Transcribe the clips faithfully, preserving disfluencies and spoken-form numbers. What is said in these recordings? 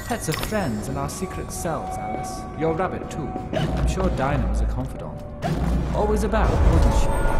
Pets are friends in our secret cells, Alice. Your rabbit, too. I'm sure Dinah was a confidant. Always about, wasn't she?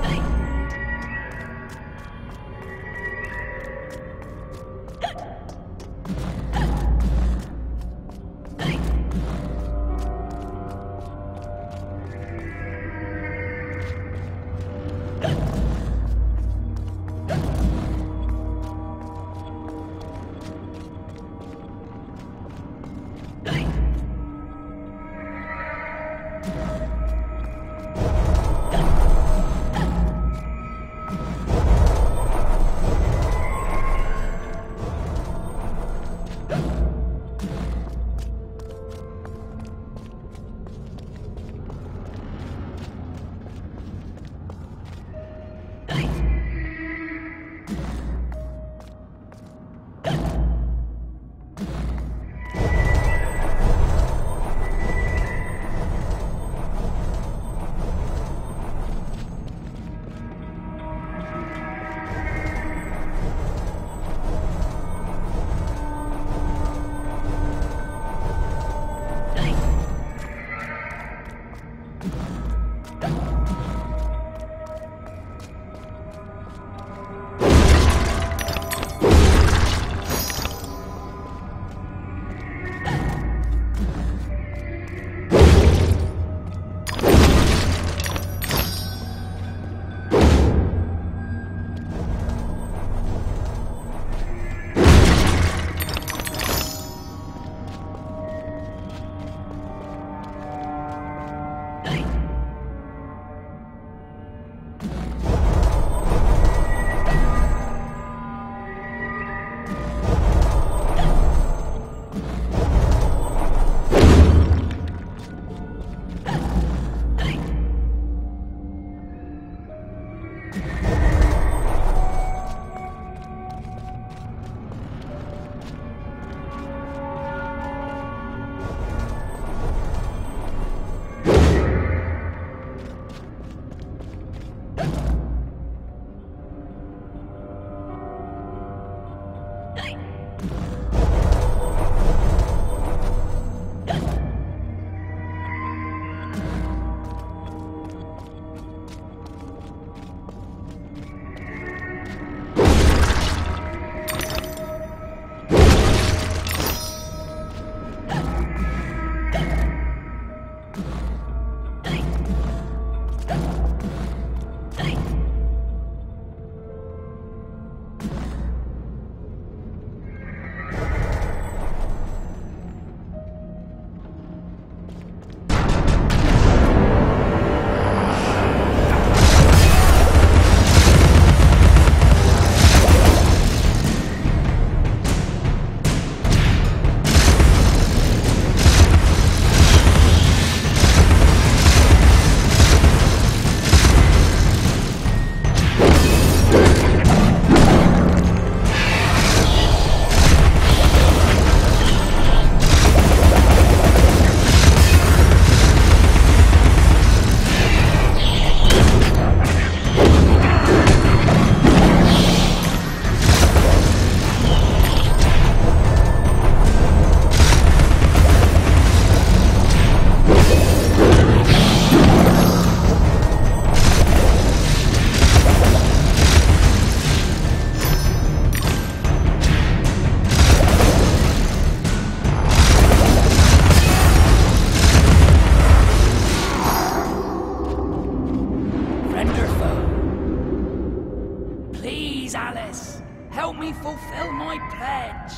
fulfill my pledge.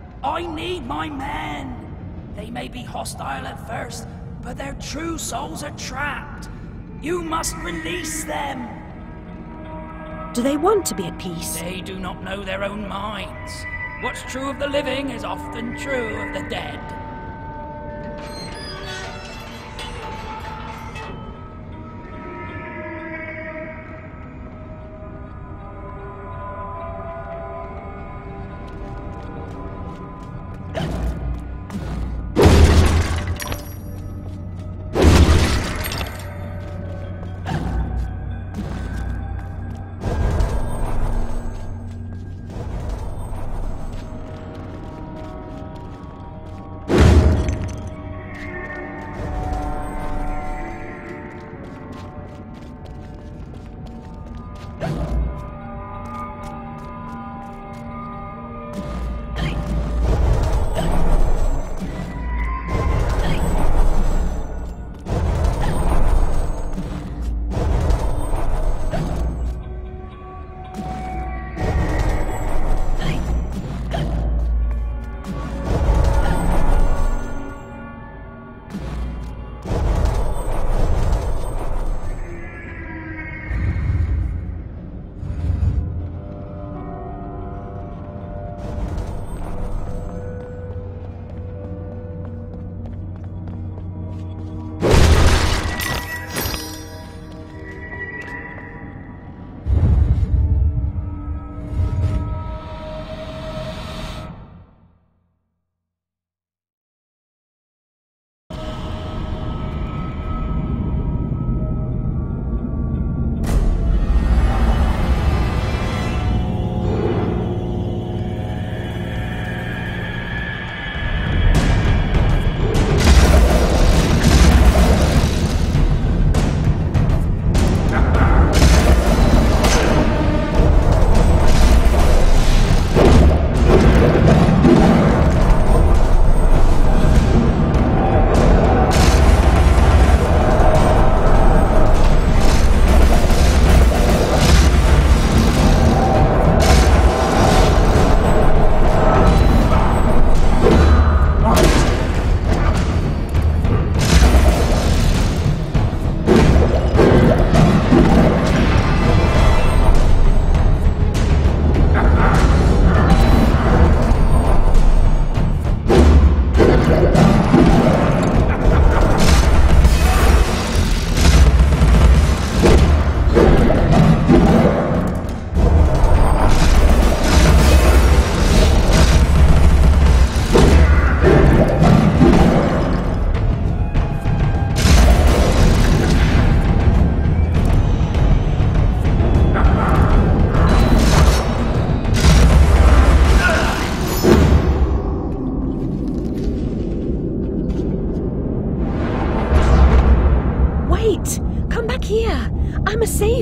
I need my men. They may be hostile at first, but their true souls are trapped. You must release them. Do they want to be at peace? They do not know their own minds. What's true of the living is often true of the dead.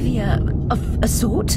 saviour of a sort.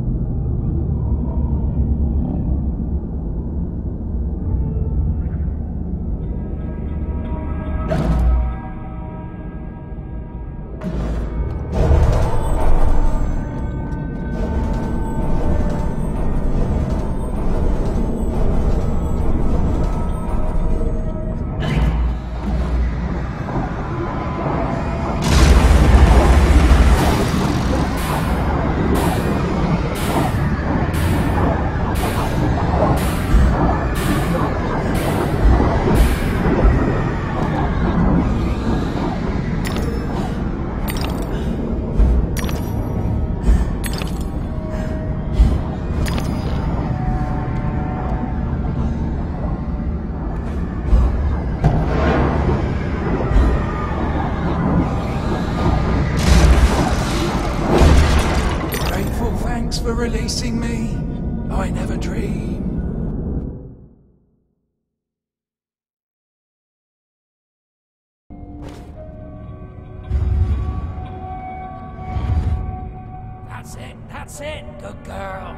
For releasing me, I never dreamed. That's it, that's it, good girl.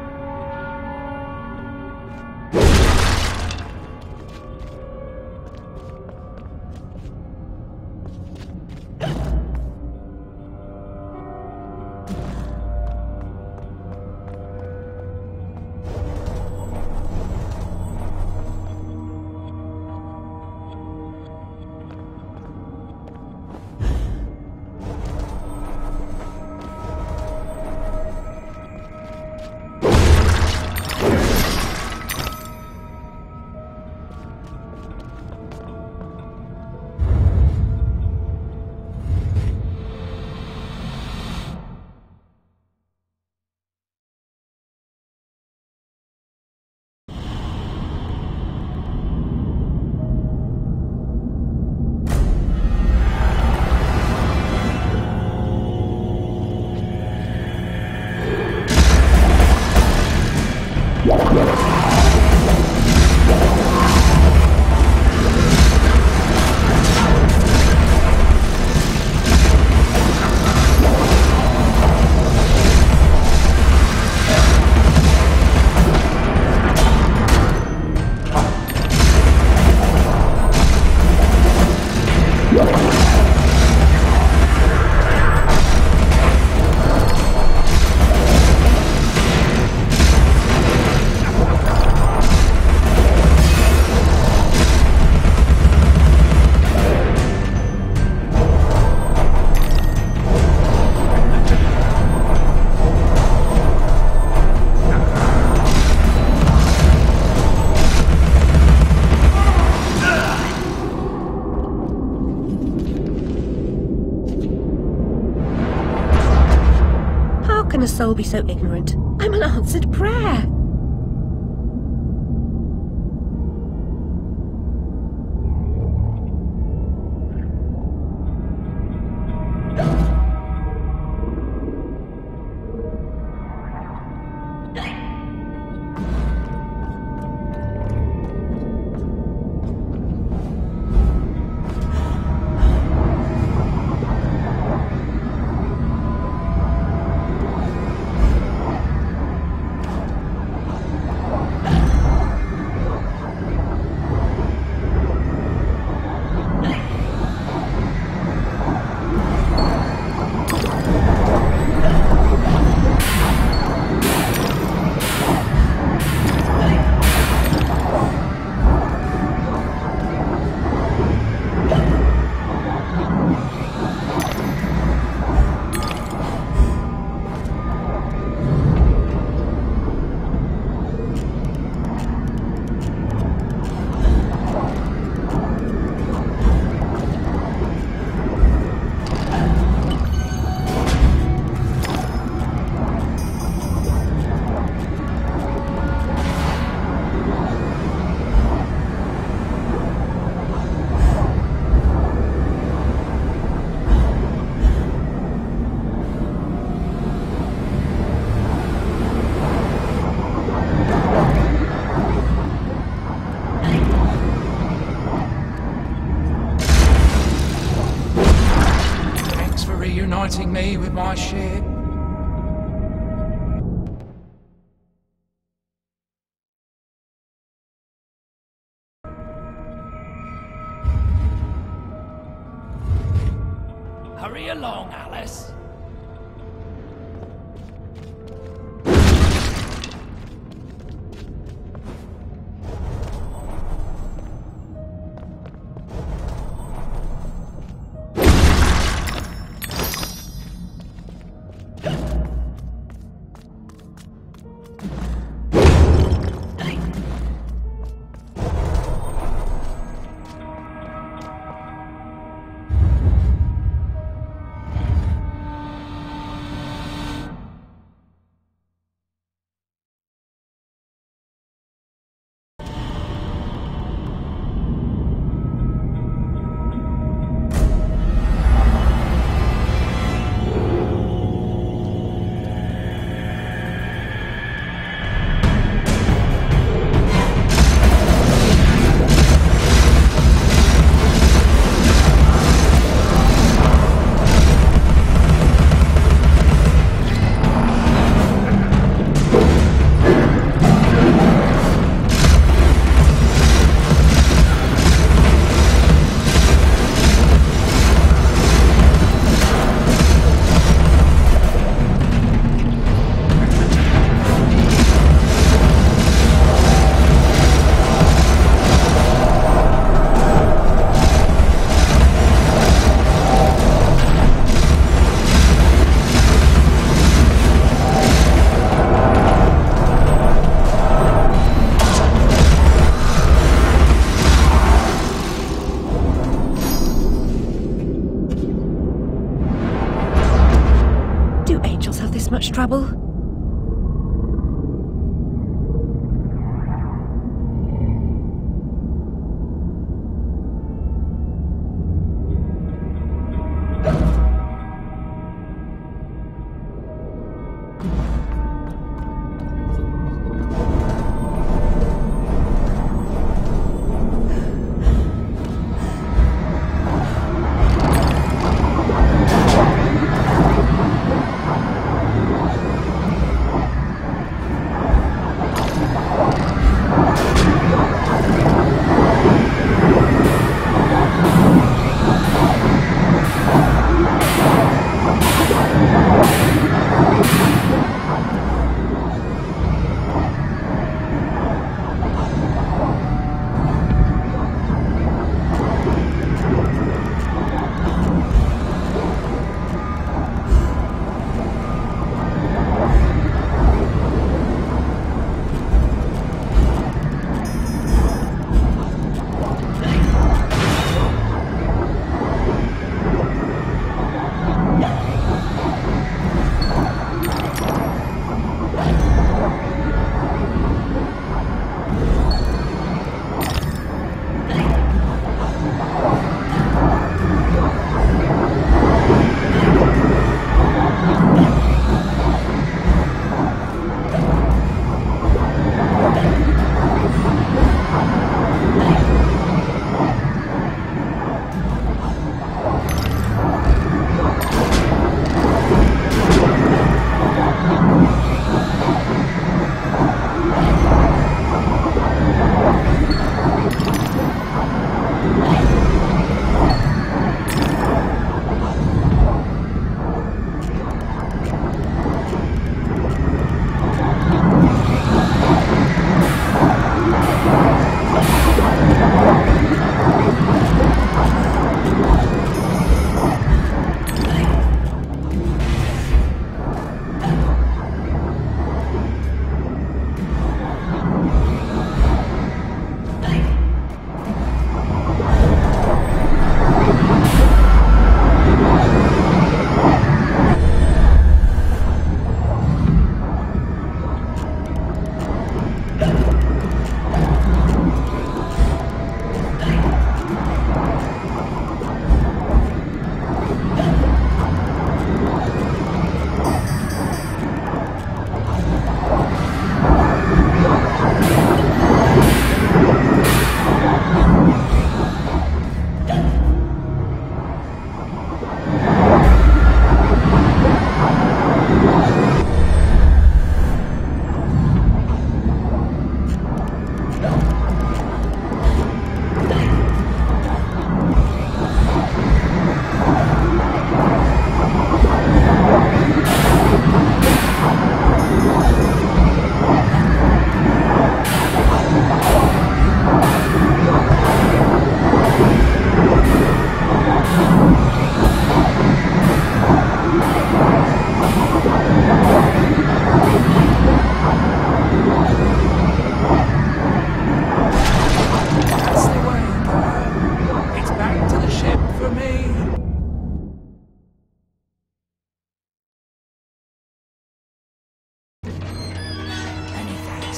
How can a soul be so ignorant? I'm an answered prayer. Reuniting me with my ship. Hurry along, Alice. Much trouble?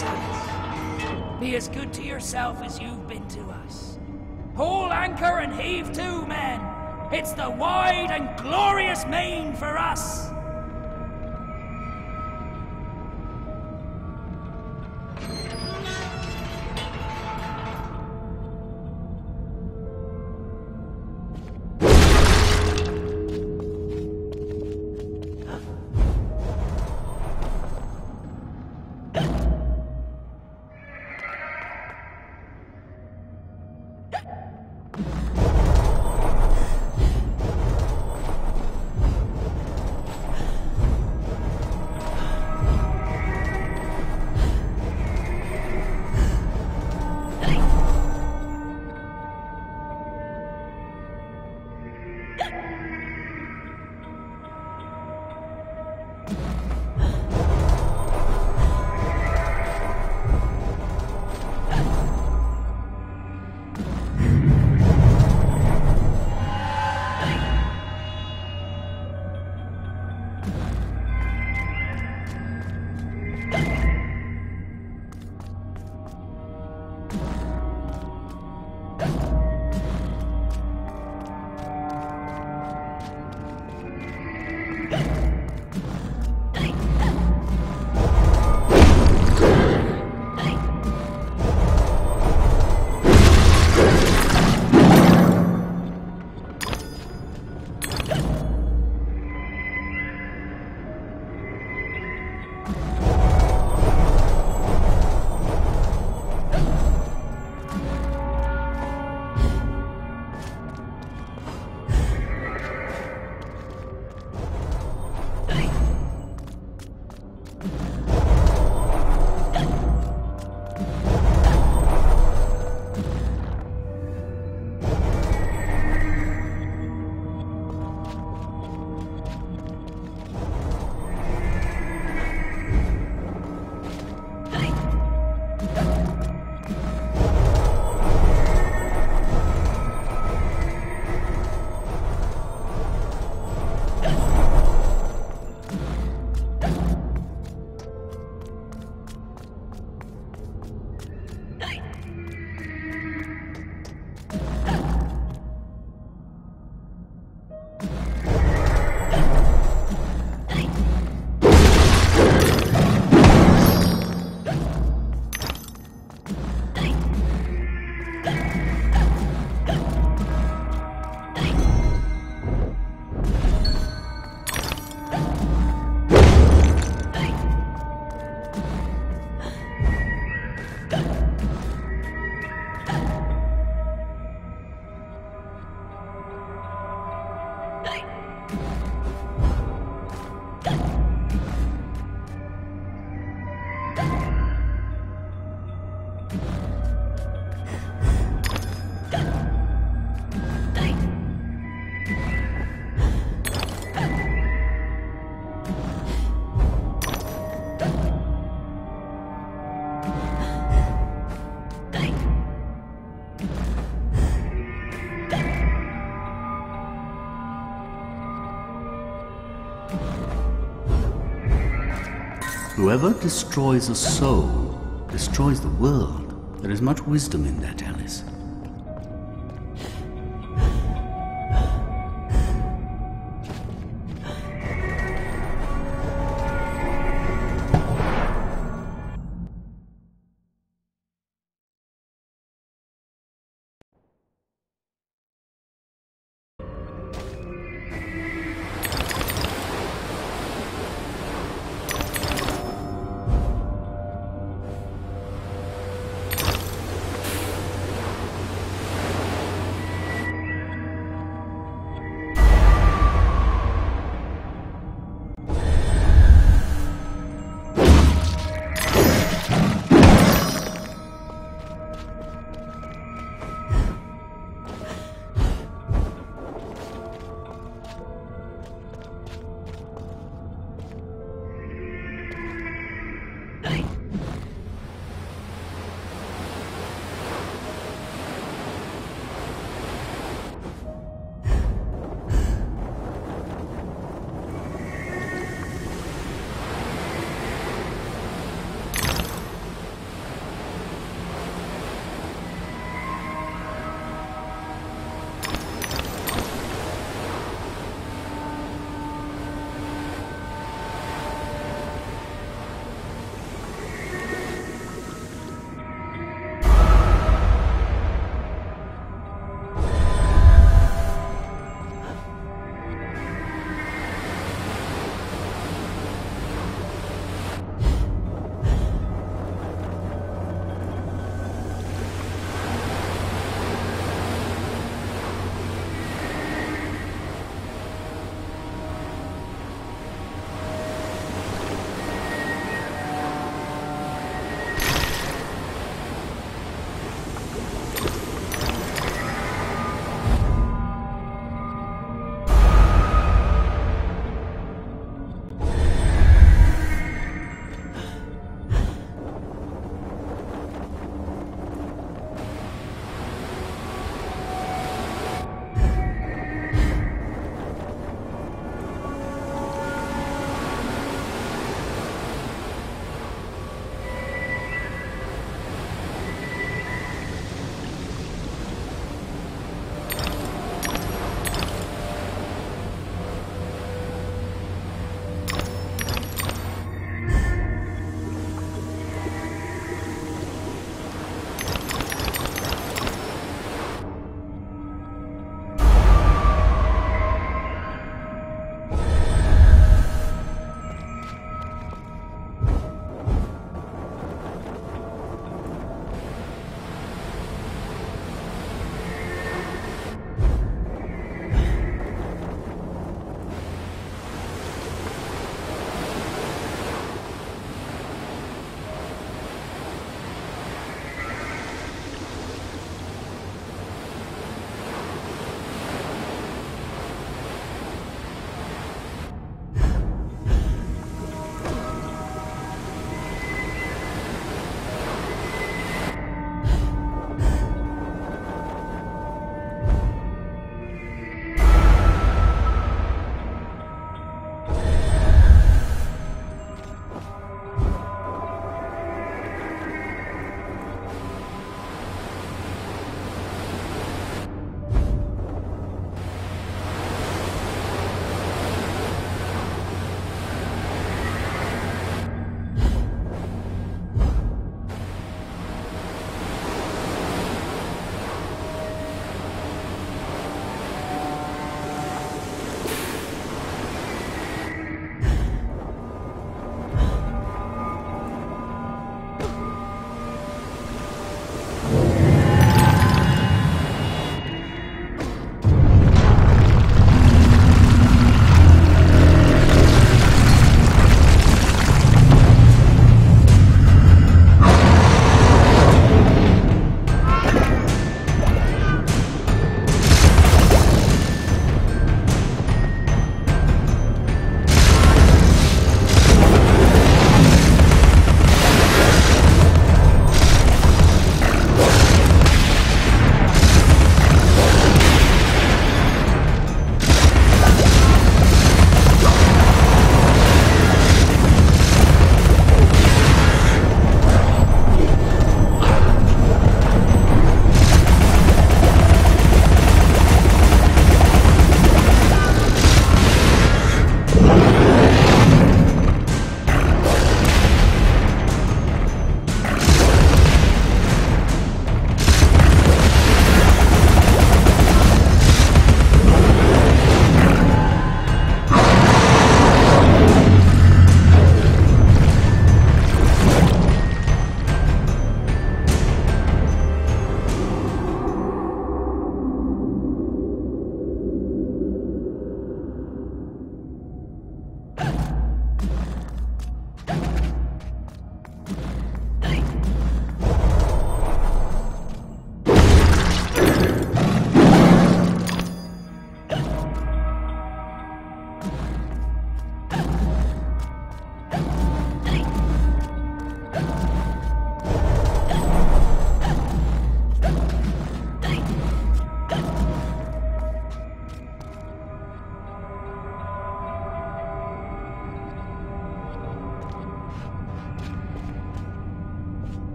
this, Alice. Be as good to yourself as you've been to us. Haul anchor and heave to, men. It's the wide and glorious main for us. Whoever destroys a soul destroys the world. There is much wisdom in that, Alice.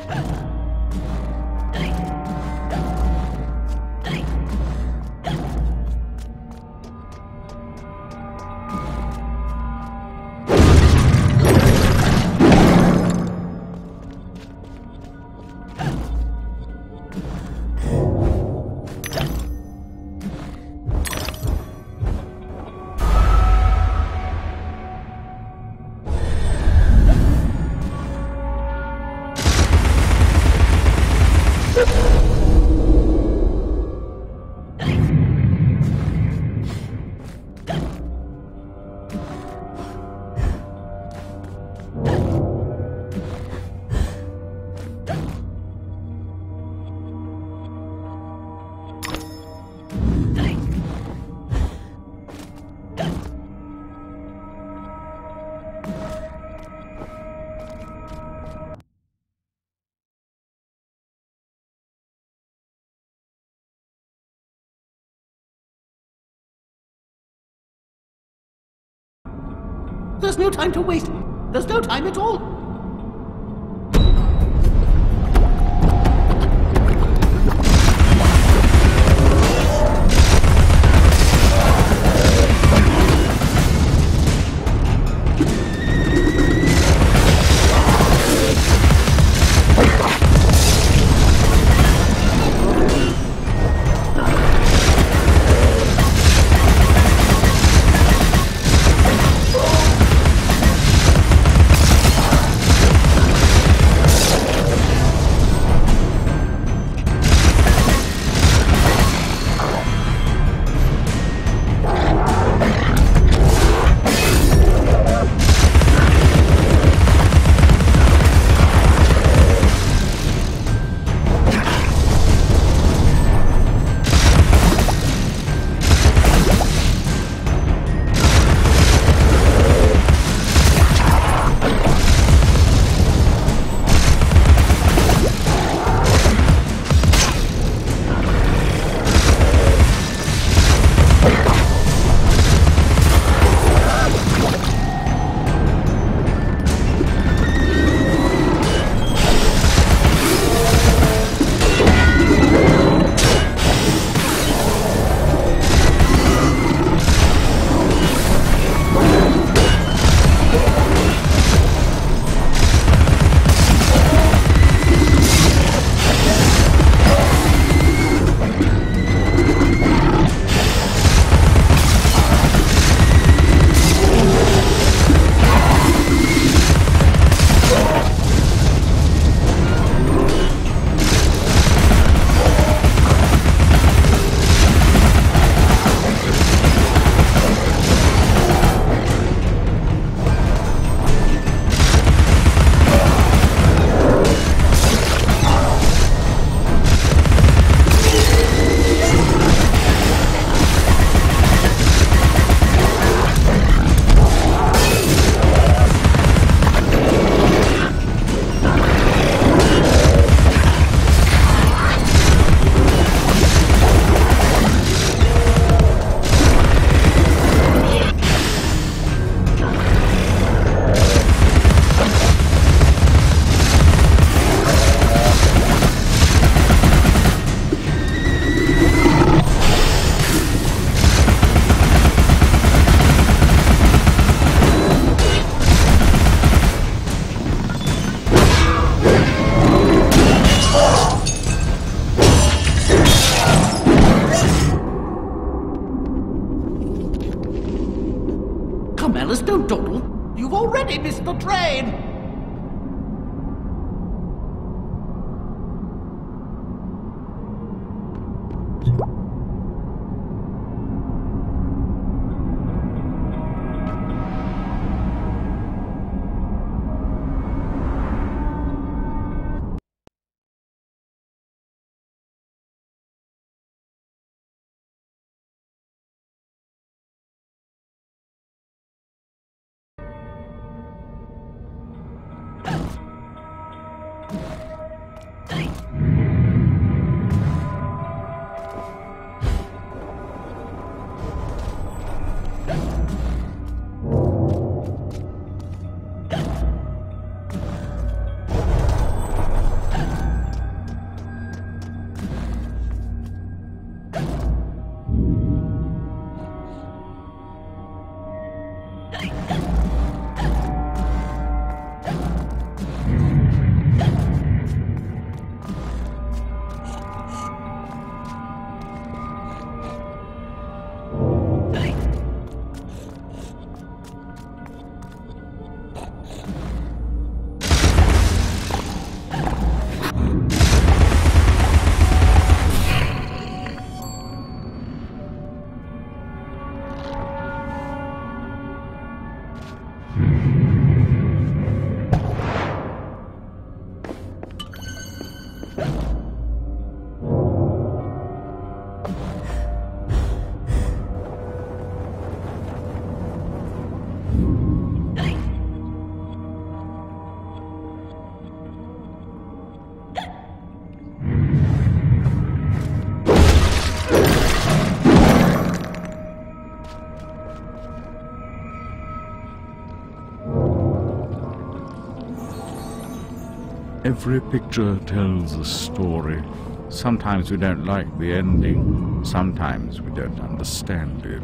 There's no time to waste. There's no time at all. Alice, don't dawdle. You've already missed the train. Every picture tells a story. Sometimes we don't like the ending. Sometimes we don't understand it.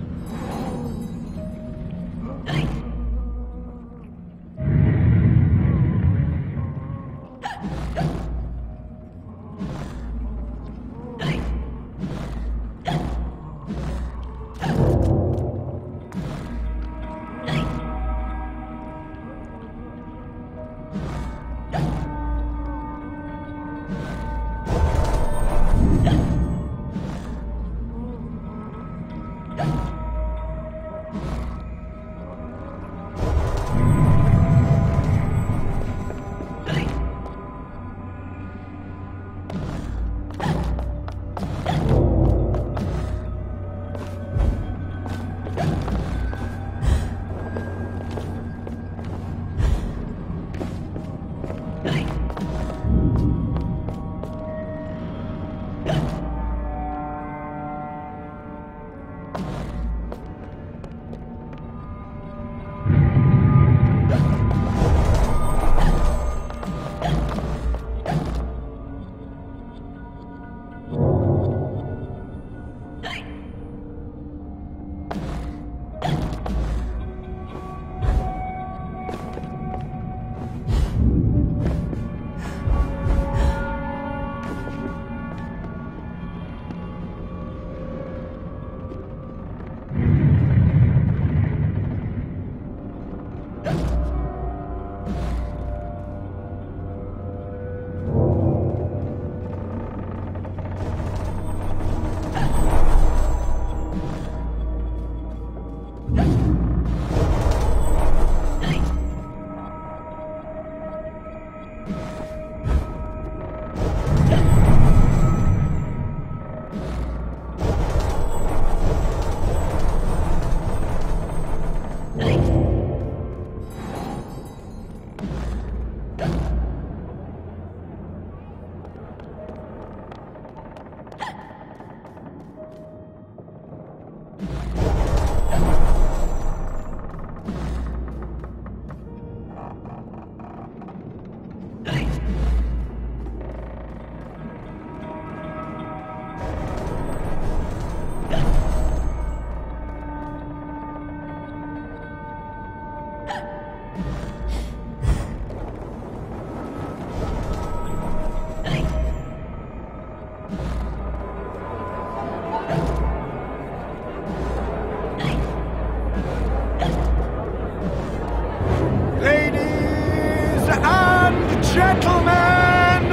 Gentlemen,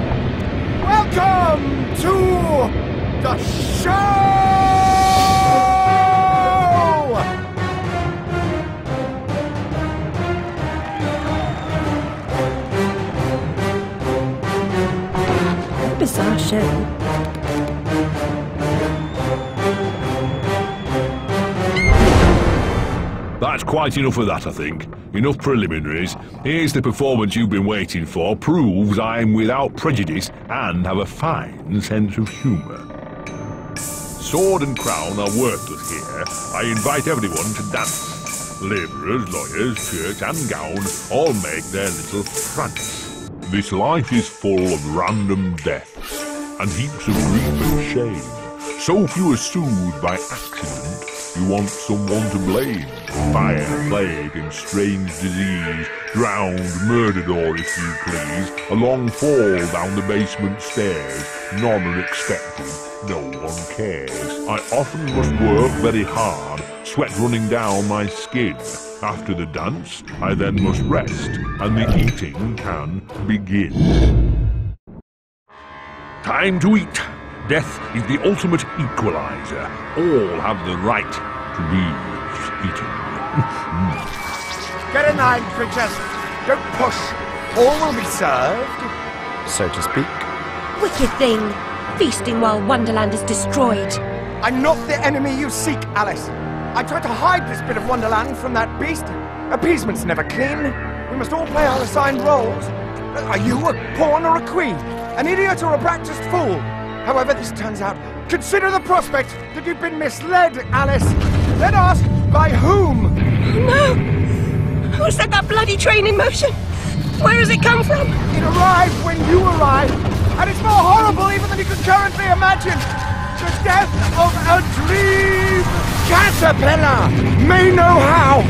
welcome to the show! Bizarre show. That's quite enough of that, I think. Enough preliminaries. Here's the performance you've been waiting for. Proves I'm without prejudice and have a fine sense of humour. Sword and crown are worthless here. I invite everyone to dance. Labourers, lawyers, shirt and gown all make their little prance. This life is full of random deaths and heaps of grief and shame. So few are soothed by accident. You want someone to blame. Fire, plague, and strange disease. Drowned, murdered, or if you please, a long fall down the basement stairs. None are expected, no one cares. I often must work very hard, sweat running down my skin. After the dance, I then must rest, and the eating can begin. Time to eat. Death is the ultimate equalizer. All have the right to be eaten. Get in line, creatures. Don't push. All will be served, so to speak. Wicked thing! Feasting while Wonderland is destroyed. I'm not the enemy you seek, Alice. I tried to hide this bit of Wonderland from that beast. Appeasement's never clean. We must all play our assigned roles. Are you a pawn or a queen? An idiot or a practiced fool? However this turns out, consider the prospect that you've been misled, Alice. Then ask, by whom? No! Who set that bloody train in motion? Where does it come from? It arrived when you arrived, and it's more horrible even than you can currently imagine. The death of a dream caterpillar may know how.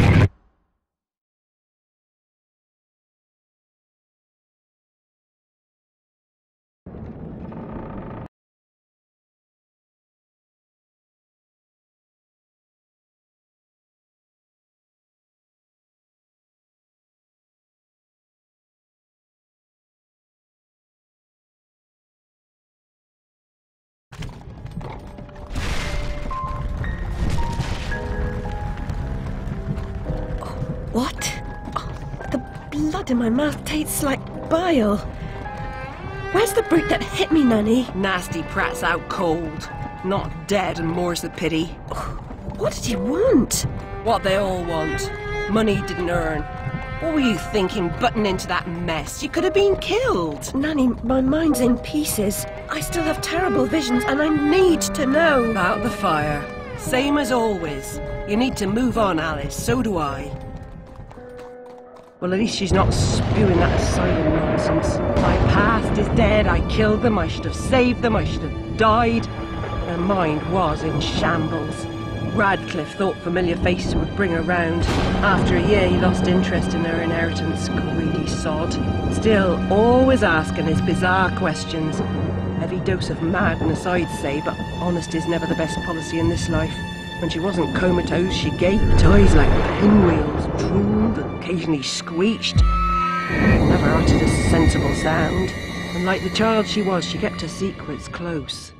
What? Oh, the blood in my mouth tastes like bile. Where's the brute that hit me, Nanny? Nasty prat's out cold. Not dead, and more's the pity. What did he want? What they all want. Money he didn't earn. What were you thinking, butting into that mess? You could have been killed. Nanny, my mind's in pieces. I still have terrible visions, and I need to know. About the fire. Same as always. You need to move on, Alice. So do I. Well, at least she's not spewing that asylum nonsense. My past is dead. I killed them. I should have saved them. I should have died. Her mind was in shambles. Radcliffe thought familiar faces would bring her round. After a year, he lost interest in her inheritance. Greedy sod. Still, always asking his bizarre questions. Heavy dose of madness, I'd say, but honesty's never the best policy in this life. When she wasn't comatose, she gaped, eyes like pinwheels, drooled, occasionally screeched. Never uttered a sensible sound. And like the child she was, she kept her secrets close.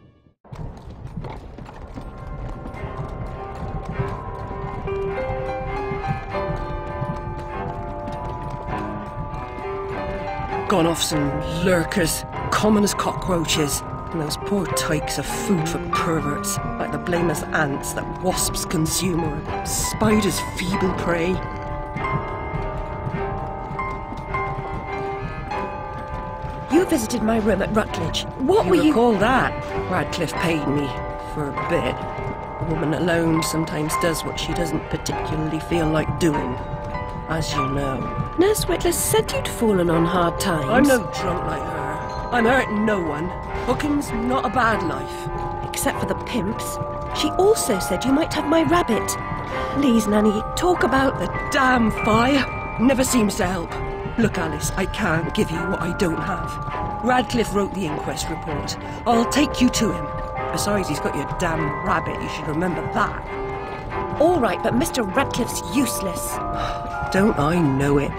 Gone off some lurkers, common as cockroaches. And those poor tykes are food for perverts, like the blameless ants that wasps consume or spiders' feeble prey. You visited my room at Rutledge. What you were you... recall that? Radcliffe paid me for a bit. A woman alone sometimes does what she doesn't particularly feel like doing, as you know. Nurse Whitler said you'd fallen on hard times. I'm no drunk like her. I'm hurting no one. Hooking's not a bad life. Except for the pimps. She also said you might have my rabbit. Please, Nanny, talk about... The damn fire never seems to help. Look, Alice, I can't give you what I don't have. Radcliffe wrote the inquest report. I'll take you to him. Besides, he's got your damn rabbit. You should remember that. All right, but Mister Radcliffe's useless. Don't I know it?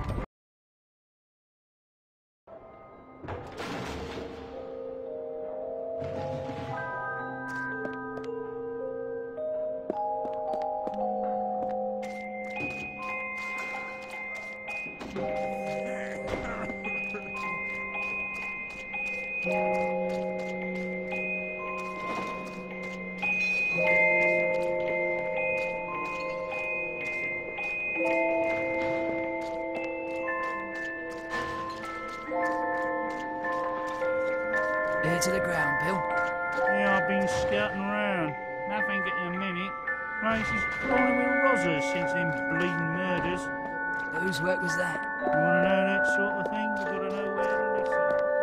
Ear to the ground, Bill. Yeah, I've been scouting around. Nothing getting a minute. Place is crawling with rozzers since them bleeding murders. Whose work was that? You want to know that sort of thing? You gotta know where to listen.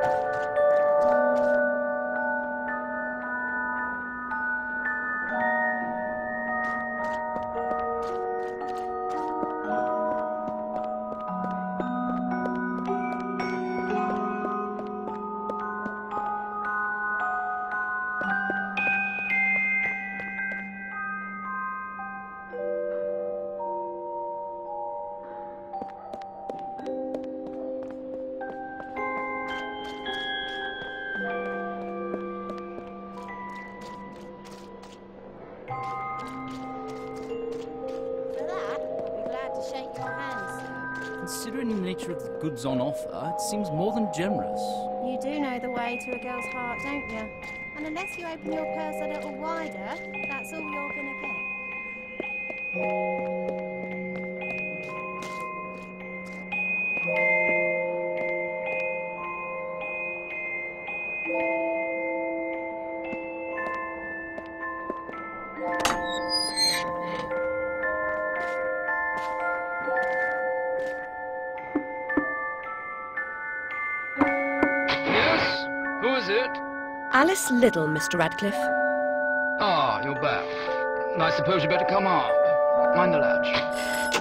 Considering the nature of the goods on offer, it seems more than generous. You do know the way to a girl's heart, don't you? And unless you open your purse a little wider, that's all you're gonna get. Who is it? Alice Liddell, Mister Radcliffe. Ah, you're back. I suppose you better come up. Mind the latch.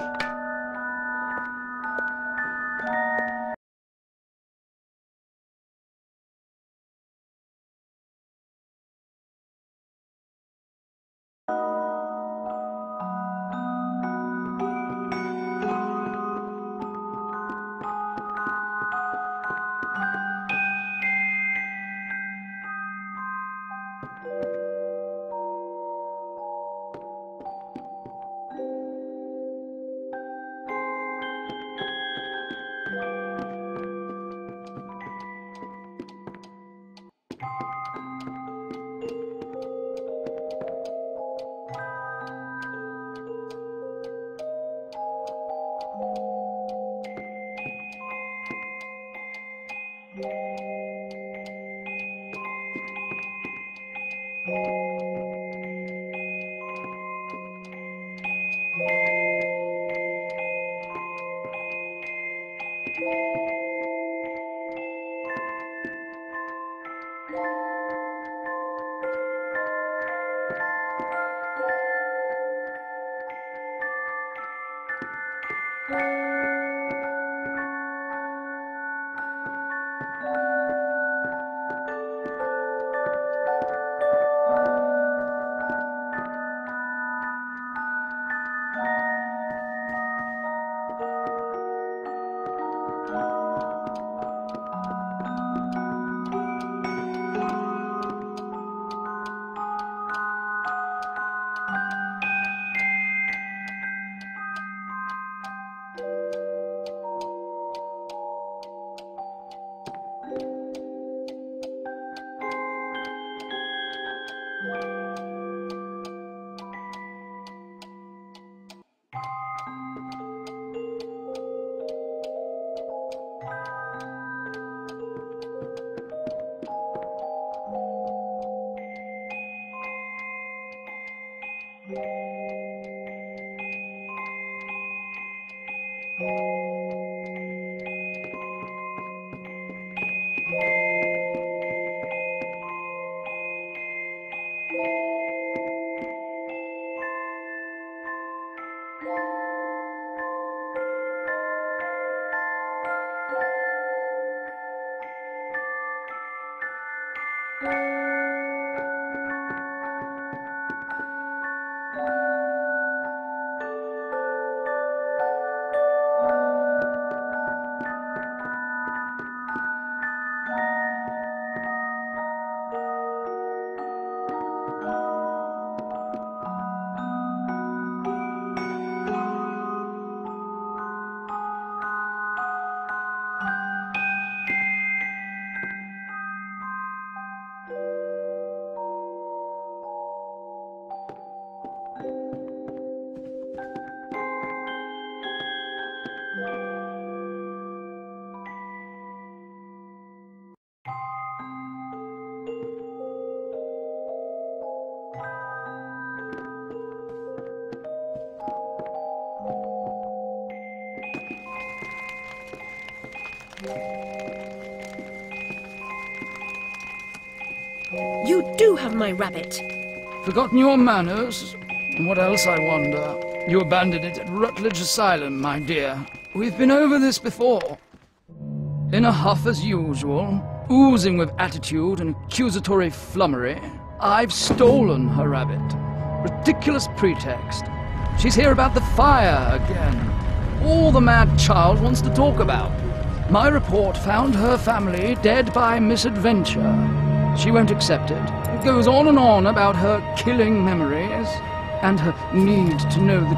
You do have my rabbit. Forgotten your manners? What else, I wonder? You abandoned it at Rutledge Asylum, my dear. We've been over this before. In a huff as usual, oozing with attitude and accusatory flummery, I've stolen her rabbit. Ridiculous pretext. She's here about the fire again. All the mad child wants to talk about. My report found her family dead by misadventure. She won't accept it. It goes on and on about her killing memories and her need to know the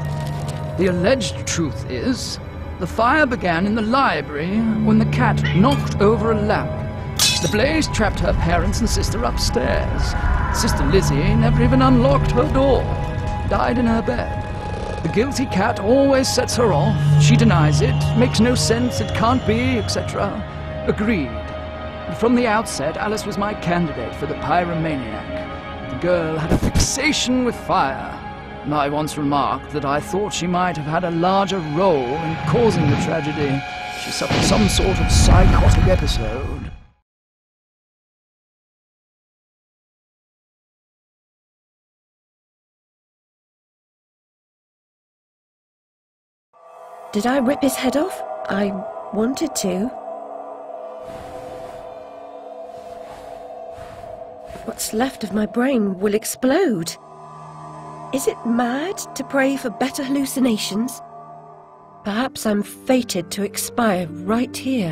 truth. The alleged truth is, the fire began in the library when the cat knocked over a lamp. The blaze trapped her parents and sister upstairs. Sister Lizzie never even unlocked her door. Died in her bed. The guilty cat always sets her off. She denies it, makes no sense, it can't be, et cetera. Agreed. From the outset, Alice was my candidate for the pyromaniac. The girl had a fixation with fire. I once remarked that I thought she might have had a larger role in causing the tragedy. She suffered some sort of psychotic episode. Did I rip his head off? I wanted to. What's left of my brain will explode. Is it mad to pray for better hallucinations? Perhaps I'm fated to expire right here.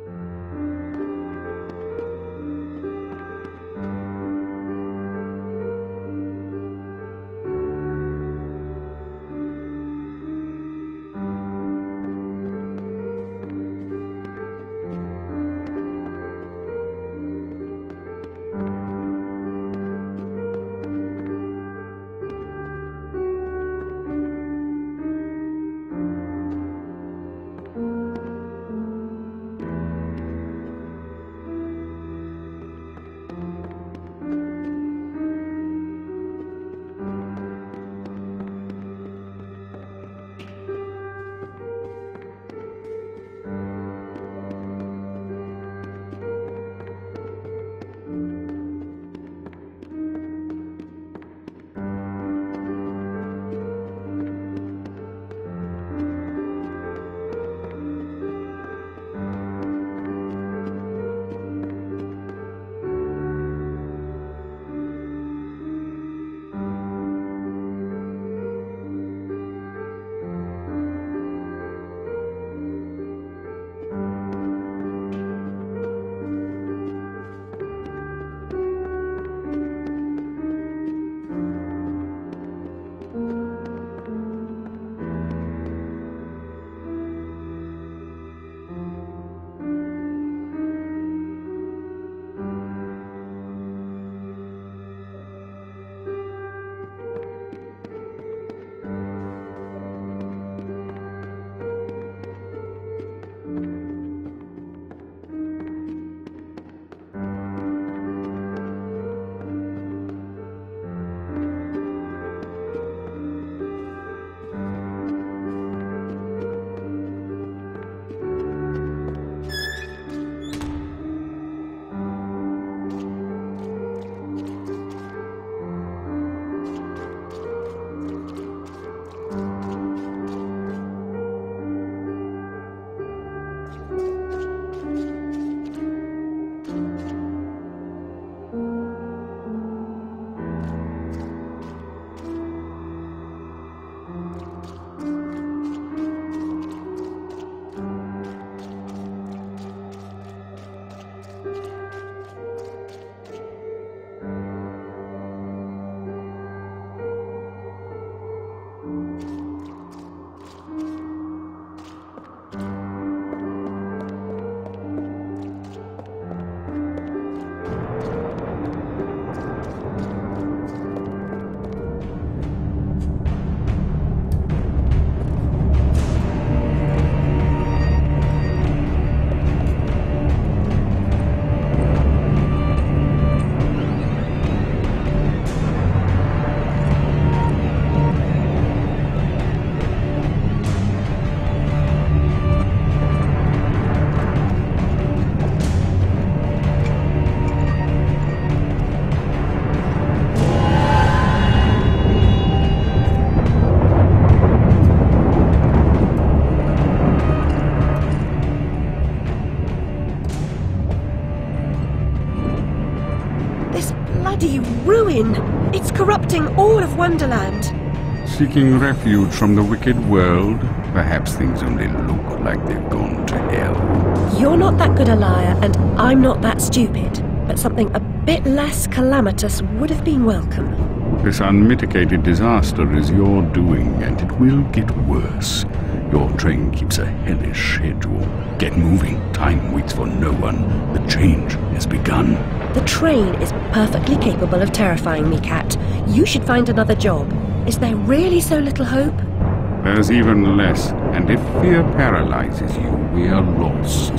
Ruin! It's corrupting all of Wonderland. Seeking refuge from the wicked world, perhaps things only look like they've gone to hell. You're not that good a liar, and I'm not that stupid. But something a bit less calamitous would have been welcome. This unmitigated disaster is your doing, and it will get worse. Your train keeps a hellish schedule. Get moving. Time waits for no one. The change has begun. The train is perfectly capable of terrifying me, Cat. You should find another job. Is there really so little hope? There's even less, and if fear paralyzes you, we are lost.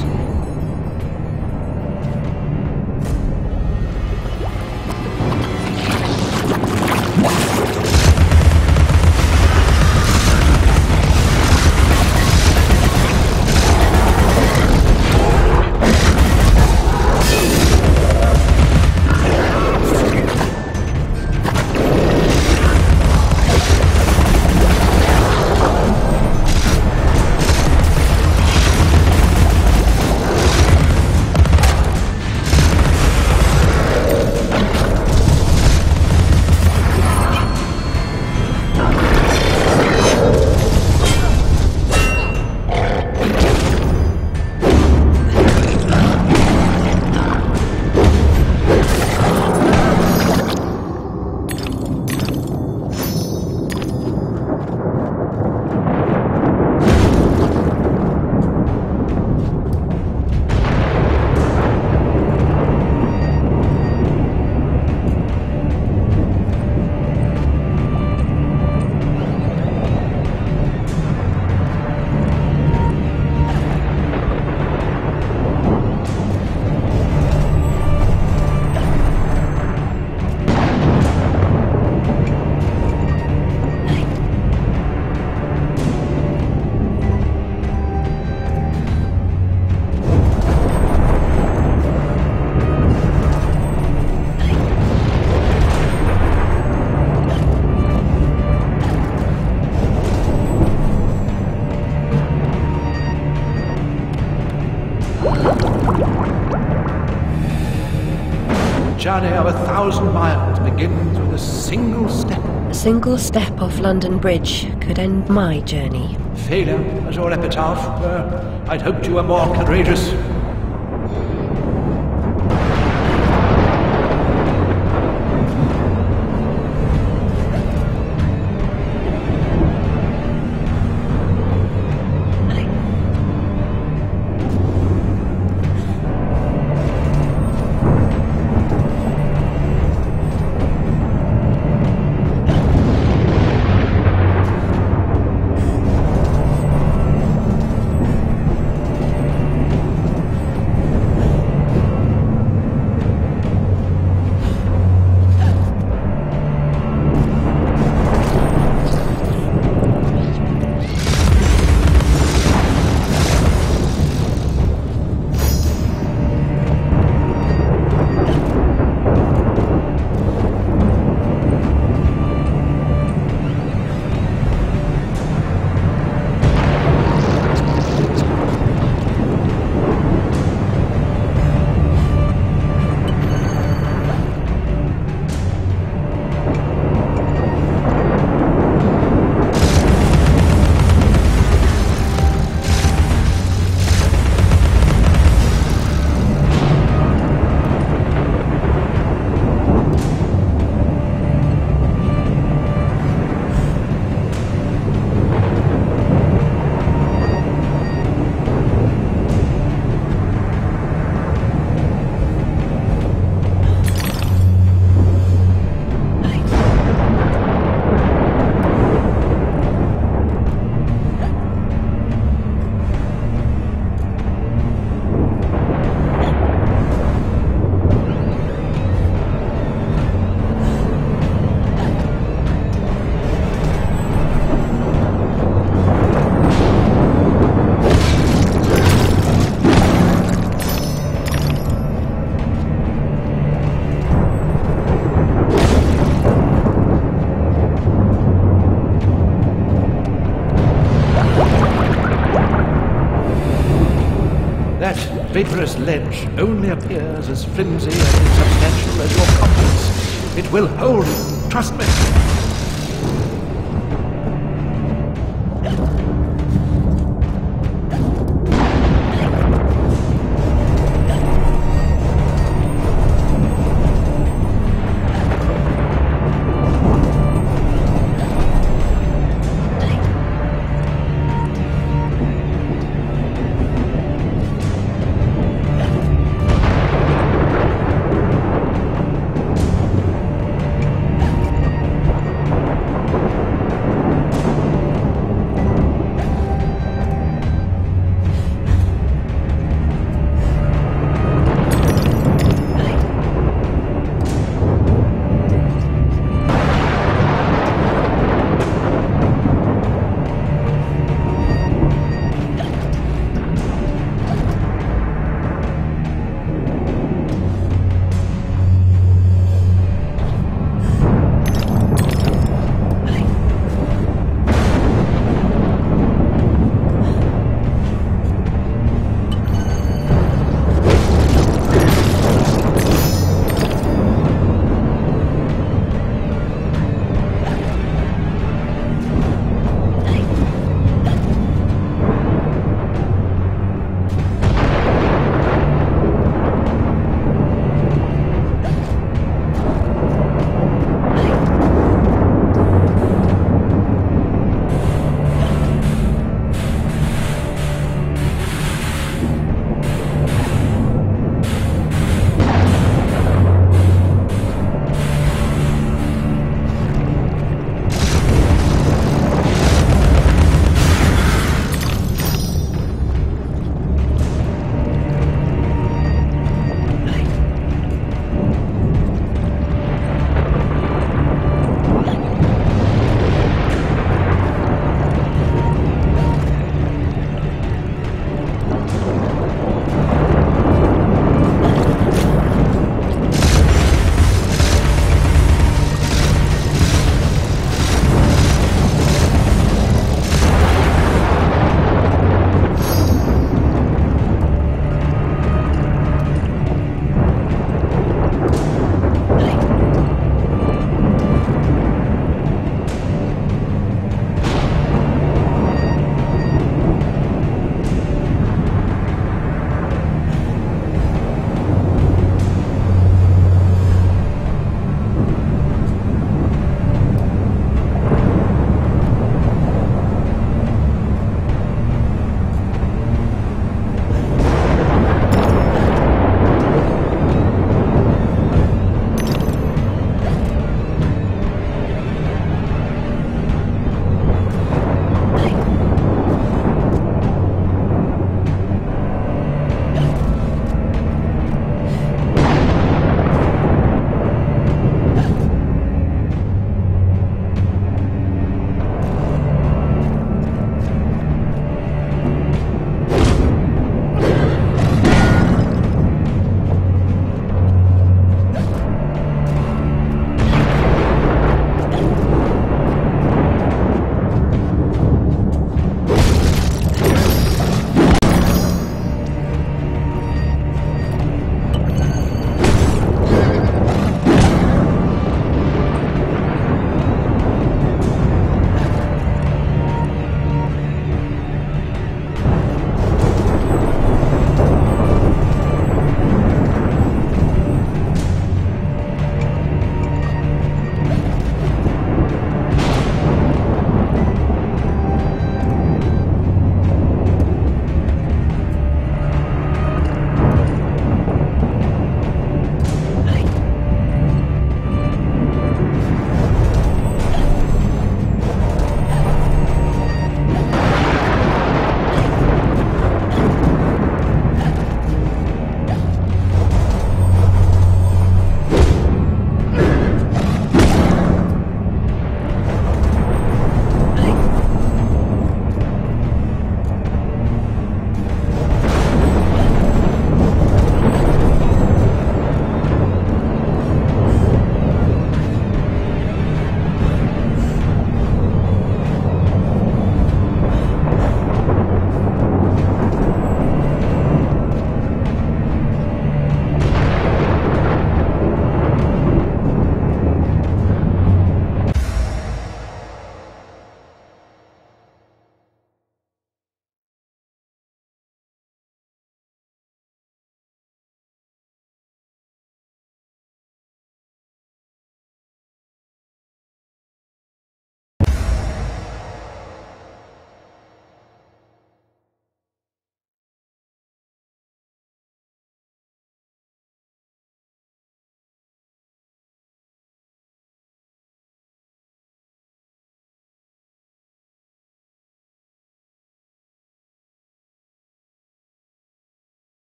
journey of a thousand miles begins with a single step. A single step off London Bridge could end my journey. Failure as your epitaph. Uh, I'd hoped you were more courageous. Vaporous ledge only appears as flimsy and insubstantial as your confidence. It will hold you, trust me.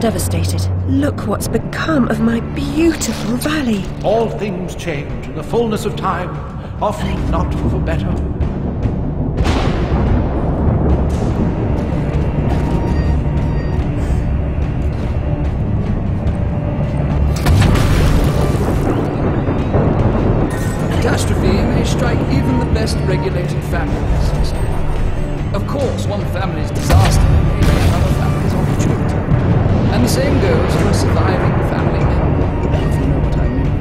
devastated. Look what's become of my beautiful valley. All things change in the fullness of time, often not for the better. Catastrophe may strike even the best regulated families. Of course, one family's disaster may make another family's opportunity. And the same goes for a surviving family member, if you know what I mean.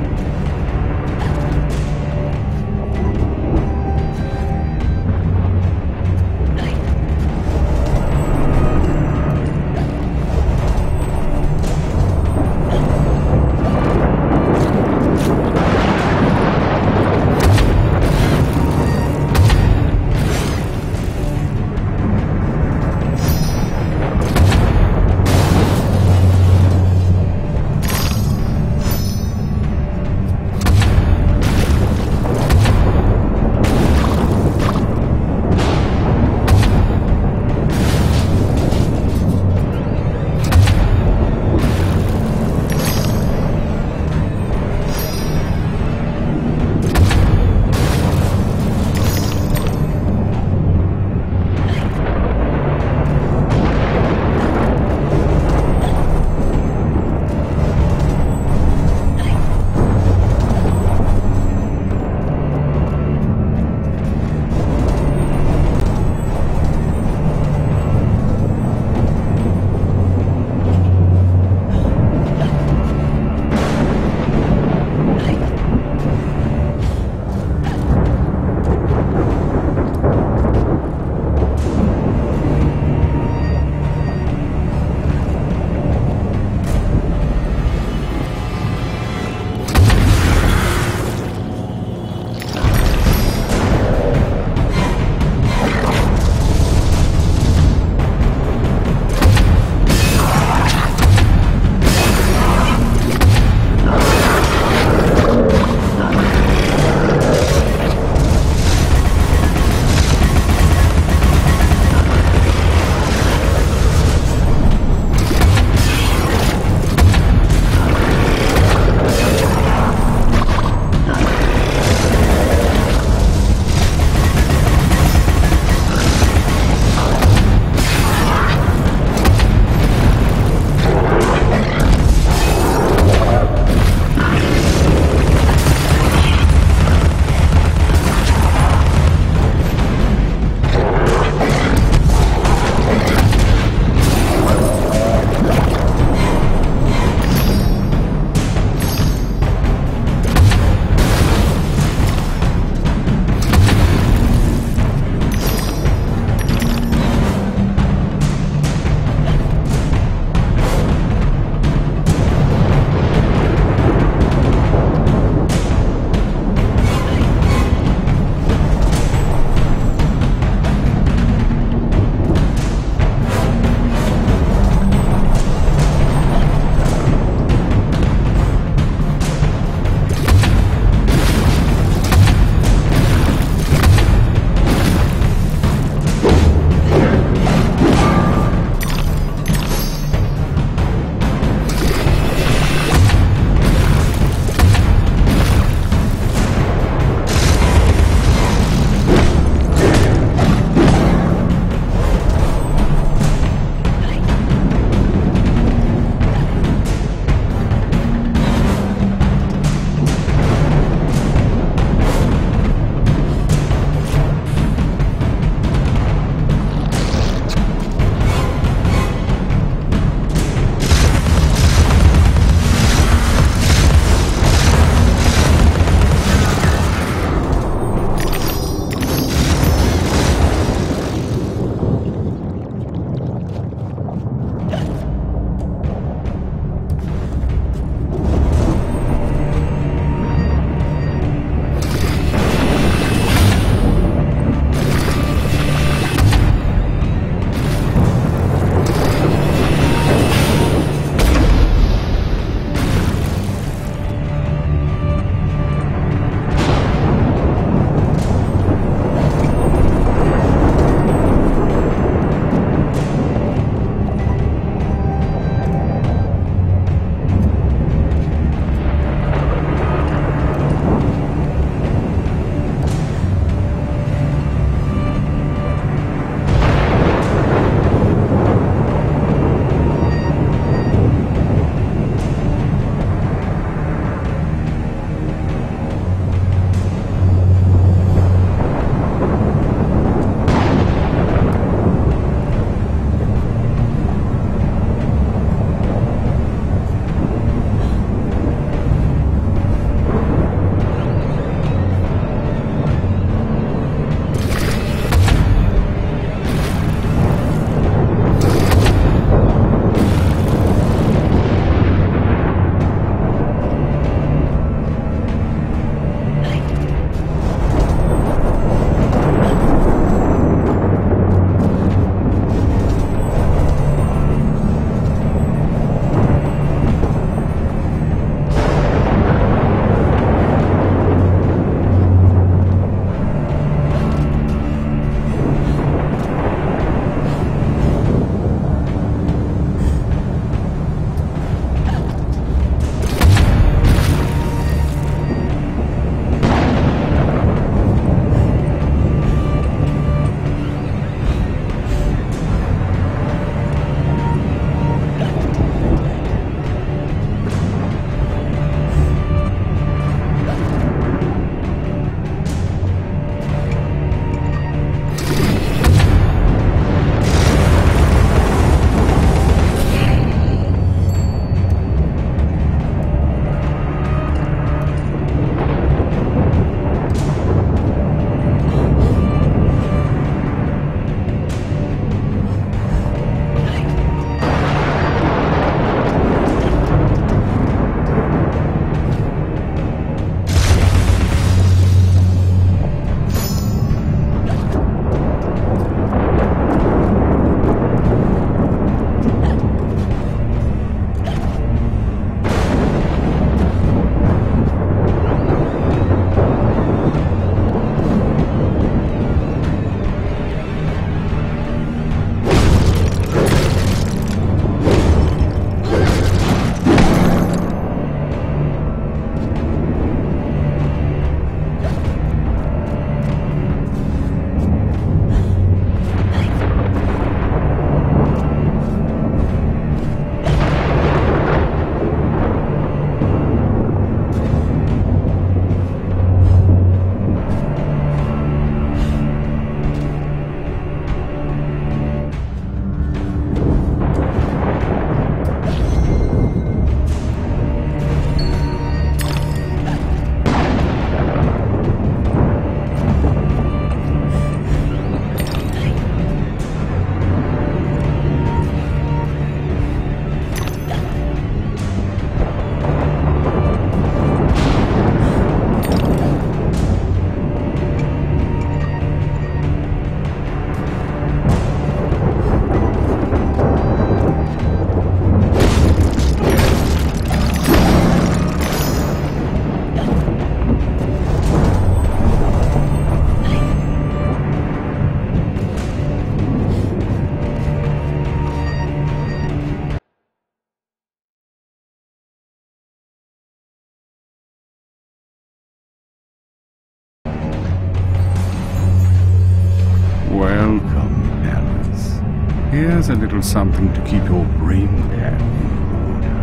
Here's a little something to keep your brain back in order.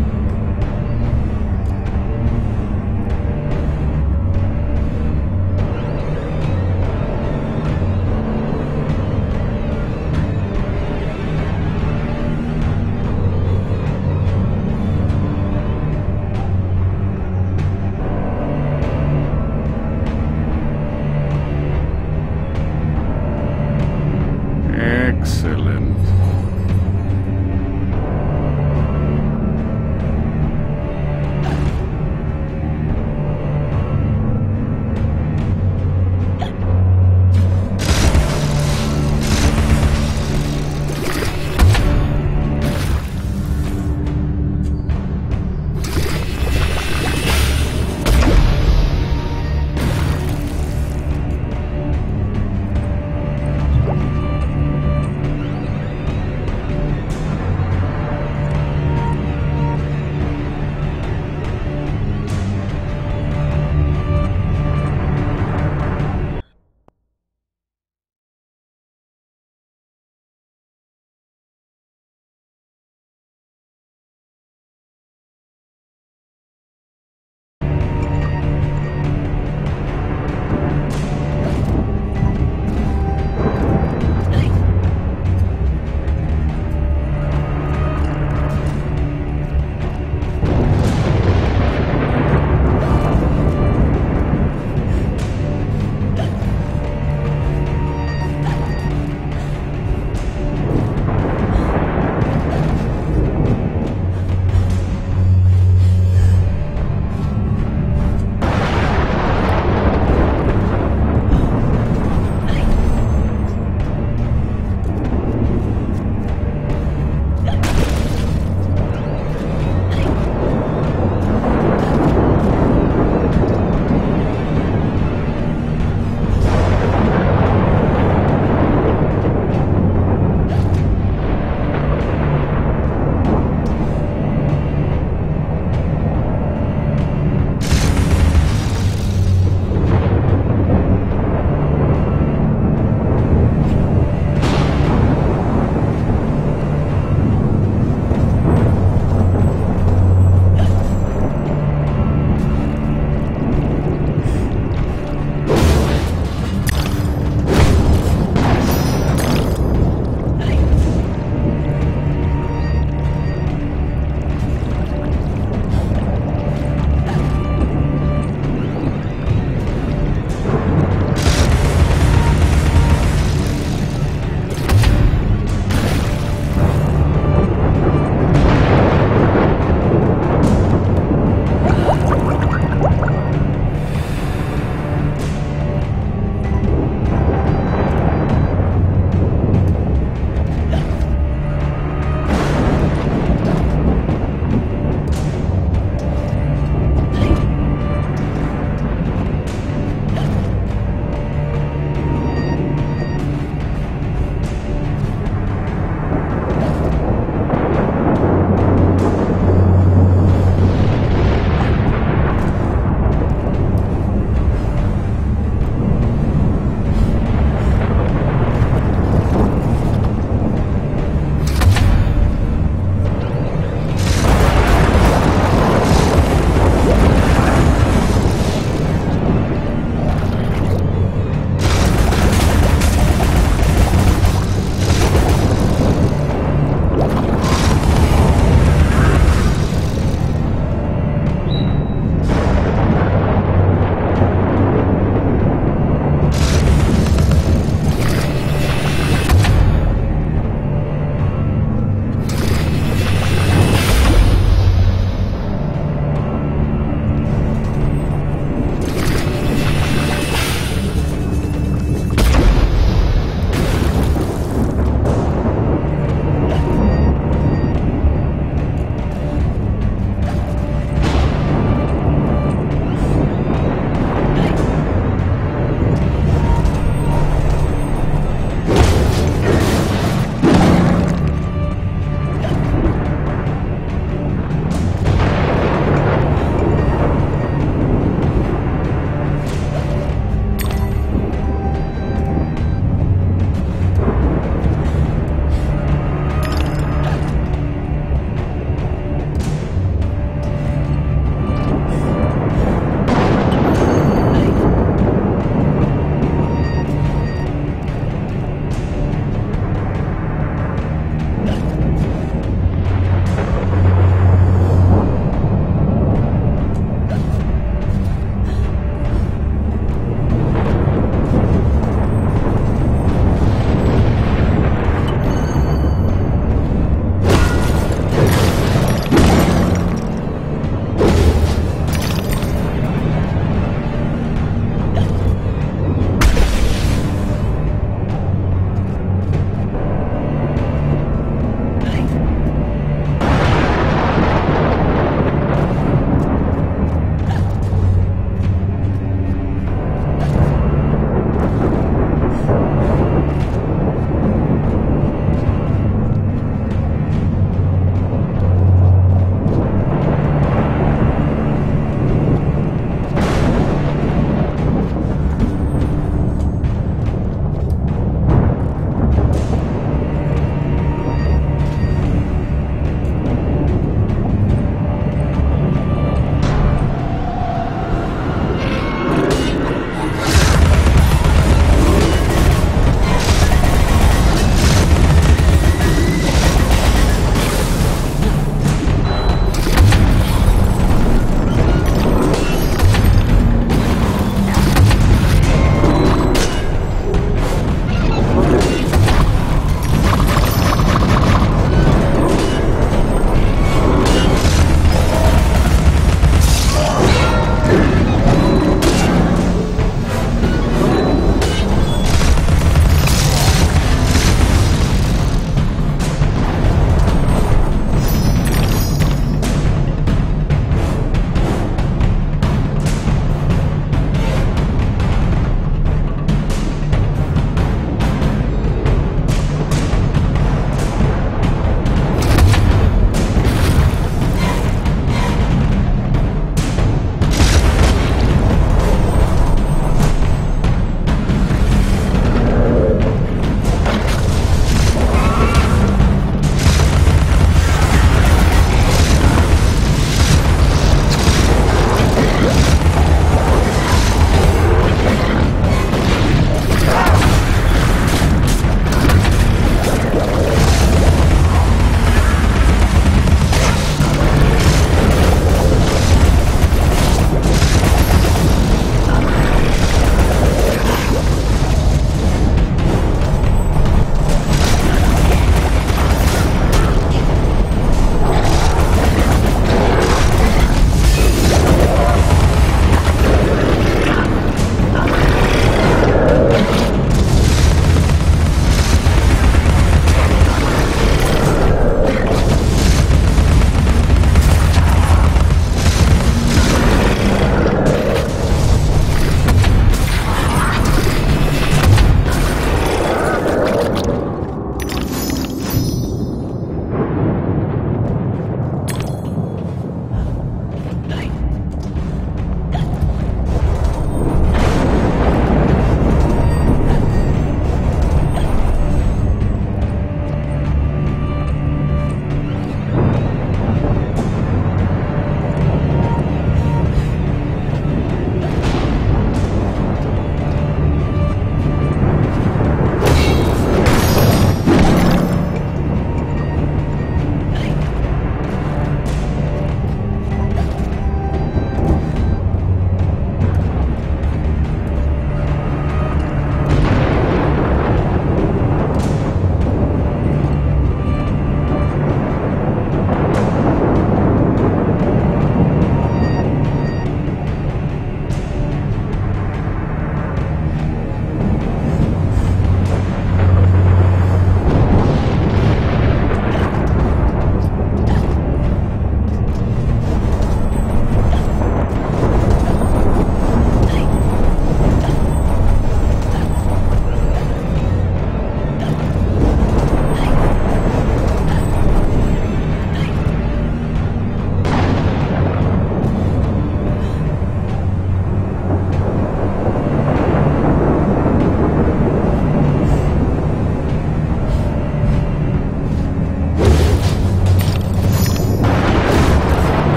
Excellent.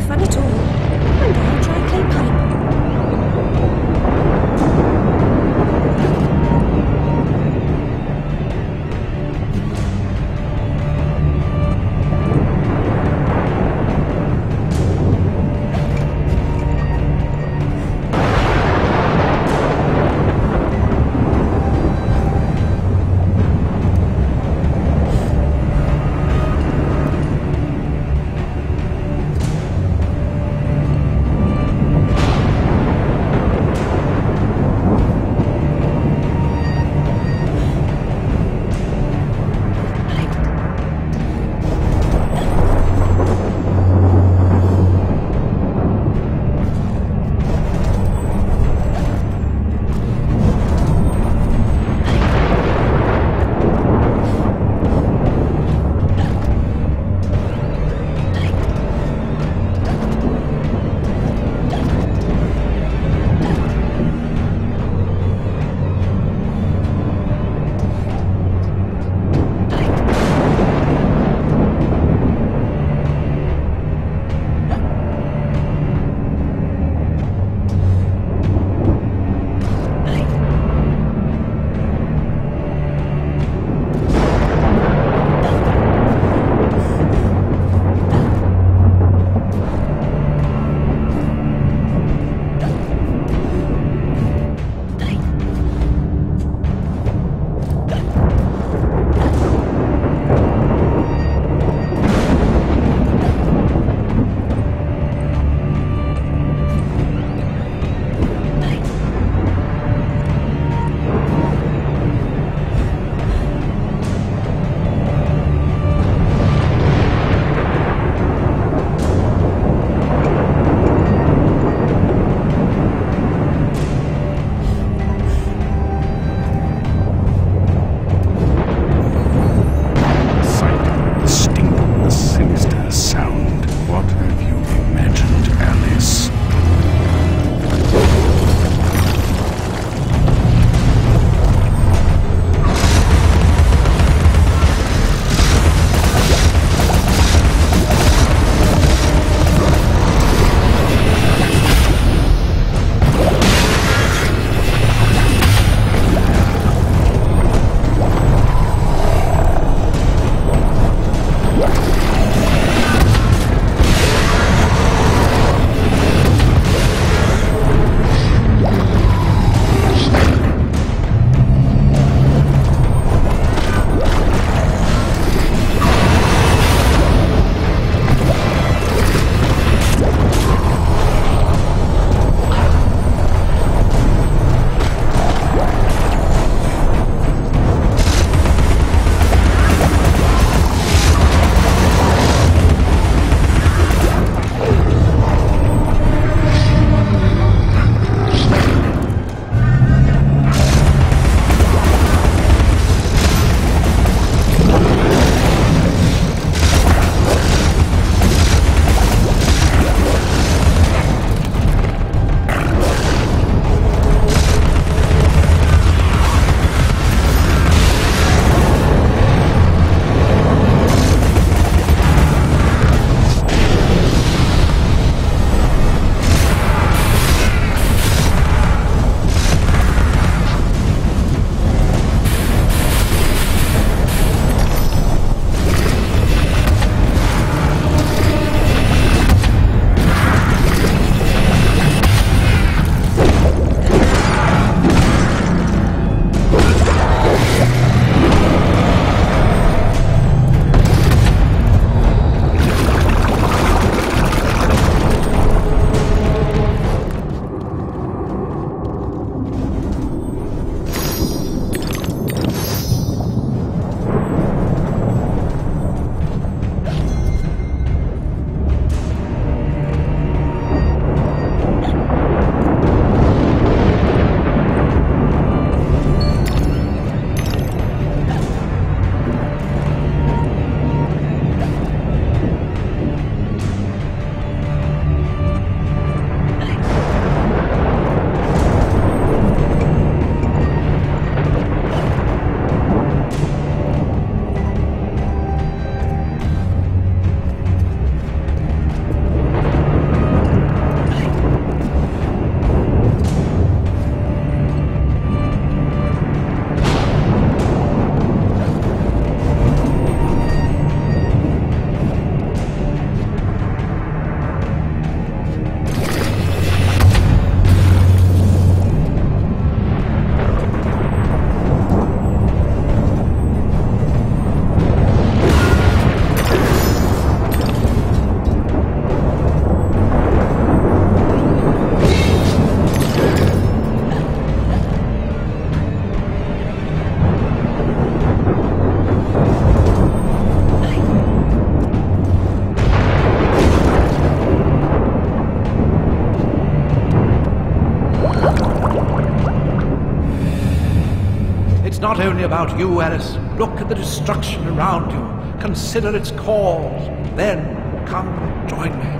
fun at all. One day I'll try a clay pipe. not only about you, Alice. Look at the destruction around you. Consider its cause. Then come join me.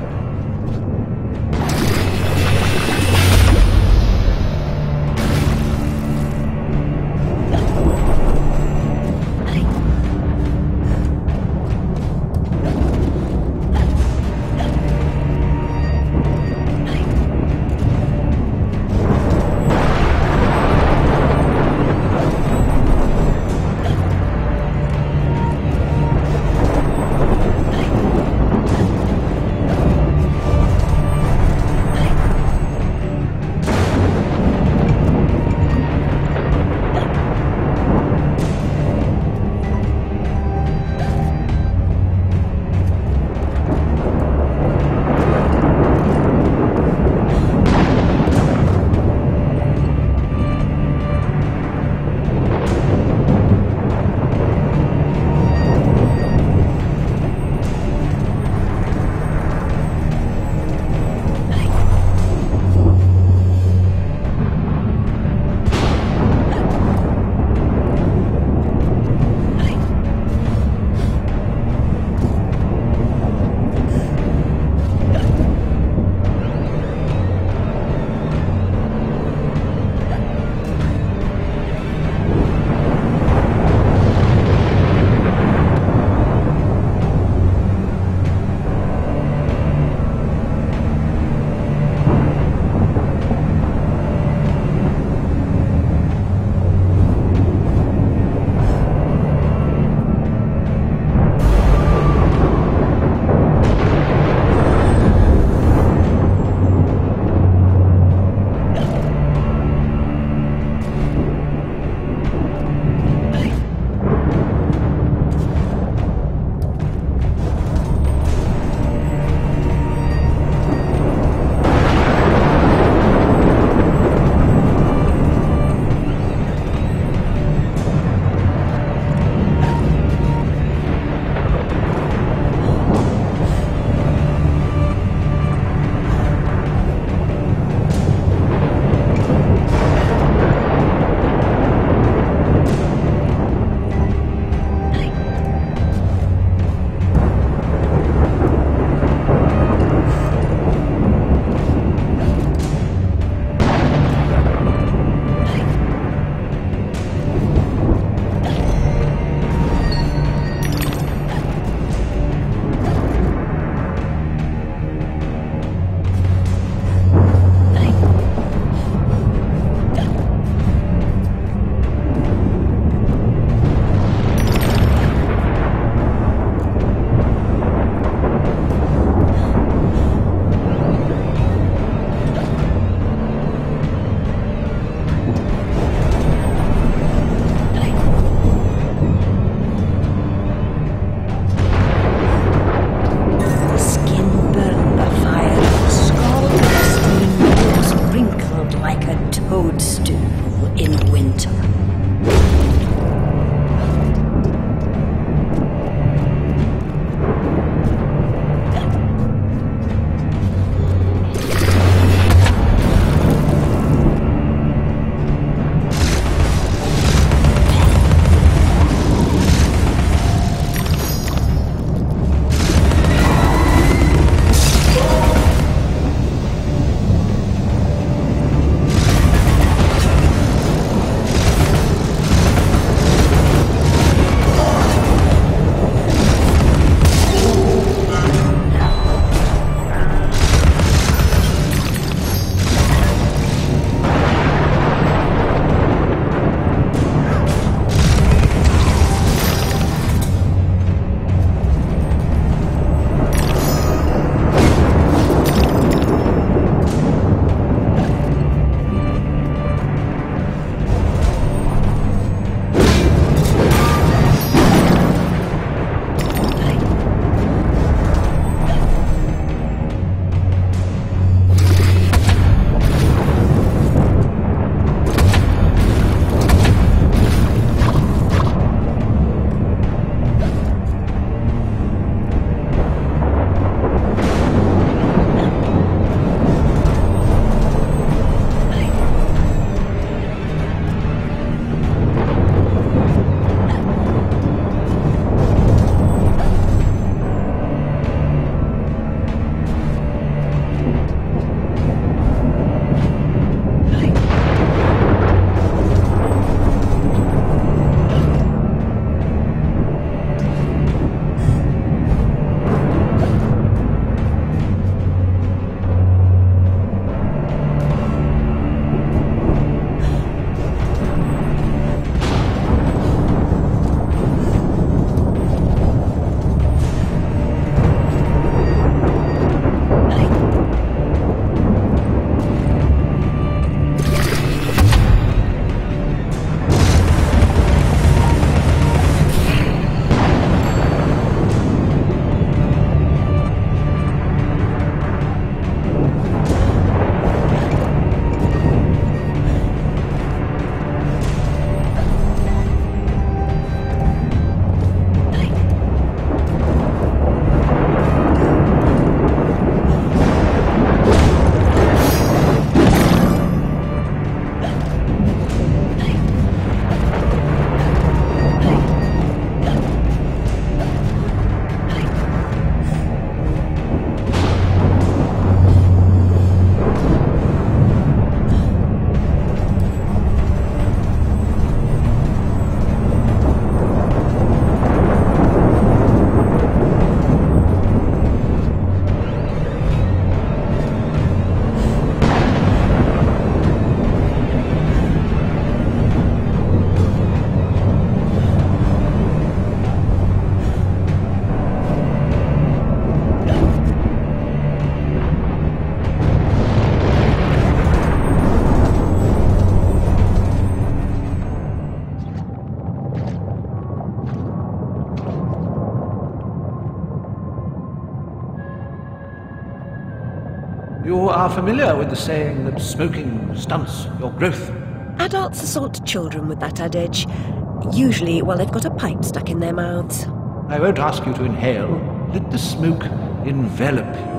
You are familiar with the saying that smoking stunts your growth. Adults assault children with that adage. Usually while they've got a pipe stuck in their mouths. I won't ask you to inhale. Let the smoke envelop you.